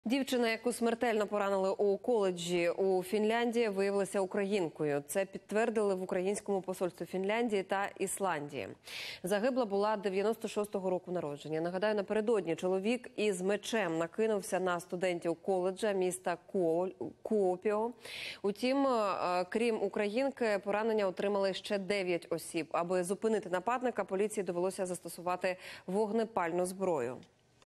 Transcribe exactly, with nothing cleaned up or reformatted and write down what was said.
Дівчина, яку смертельно поранили у коледжі у Фінляндії, виявилася українкою. Це підтвердили в українському посольстві Фінляндії та Ісландії. Загибла була дев'яносто шостого року народження. Нагадаю, напередодні чоловік із мечем накинувся на студентів коледжа міста Куопіо. Утім, крім українки, поранення отримали ще дев'ять осіб. Аби зупинити нападника, поліції довелося застосувати вогнепальну зброю.